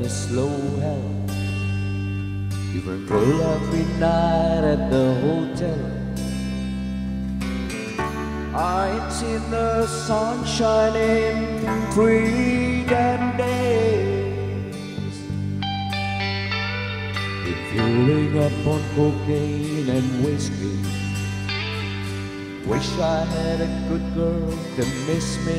a slow hell. You burn through every night at the hotel. I ain't seen the sun shining 3 damn days. Been fueling up on cocaine and whiskey. Wish I had a good girl to miss me.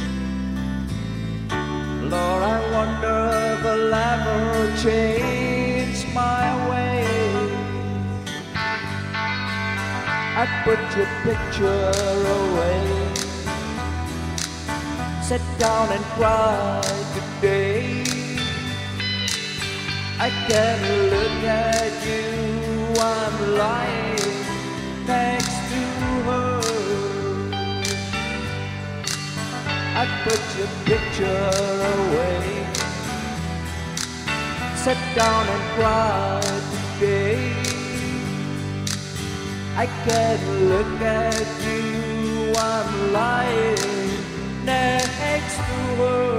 Lord, I wonder if I'll ever change my ways. I put your picture away. Sit down and cry today. I can't look at you, I'm lying next to her. I put your picture away. Sit down and cry today. I can't look at you, I'm lying next to her.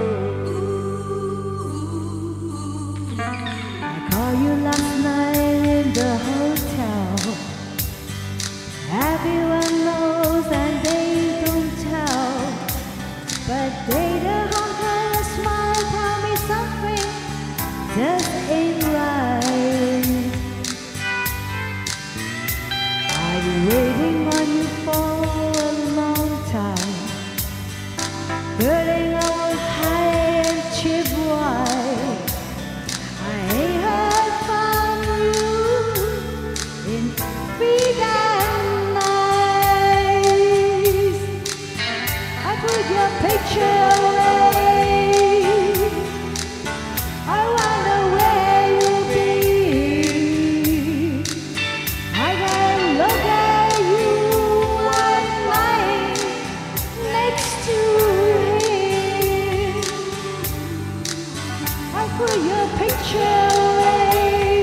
I called you last night in the hotel. Everyone knows and they don't tell, but they don't have a smile. Tell me something just ain't right. I've been waiting on you for a long time, burning our high and cheap wine. I ain't heard from you in 3 damn nights. I put your picture away. I wonder where you'll be. I gotta look at you, I'm lying next to him. I put your picture away.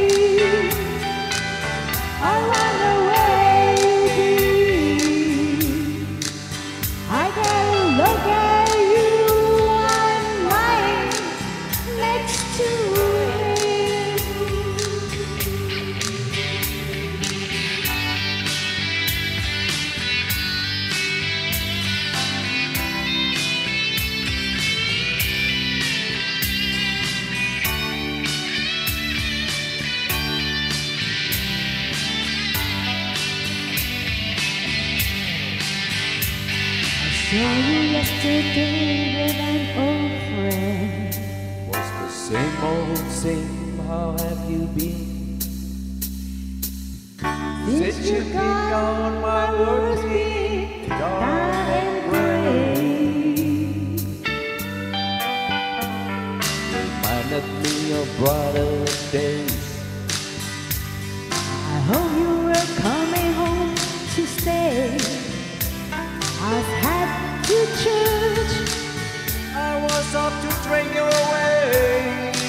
I wonder where you'll be. I gotta look at you, I'm lying next to him. I saw you yesterday with an old friend. Was the same old same, how have you been? Since you gone, my world's been dark and gray. Reminded me of brighter days. I hope you were coming home to stay. I've had to church. I was up to drink you away.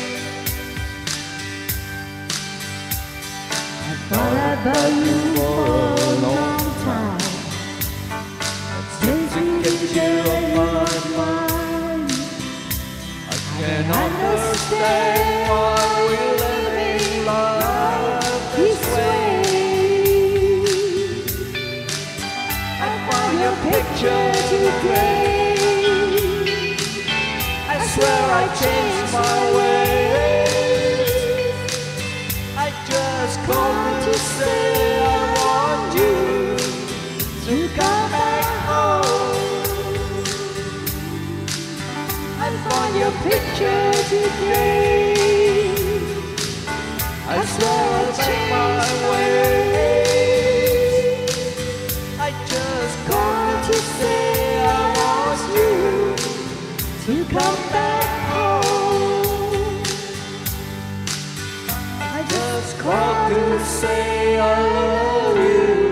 I thought about you for a long time. Since you Get you on my mind, I can't understand why we're living life this way. I find your picture today. I swear I changed my ways. I just called to say I want you to come back home. I find your picture today. I swear I changed my ways. I just called to say I want you to come back home. I just called to say I love you.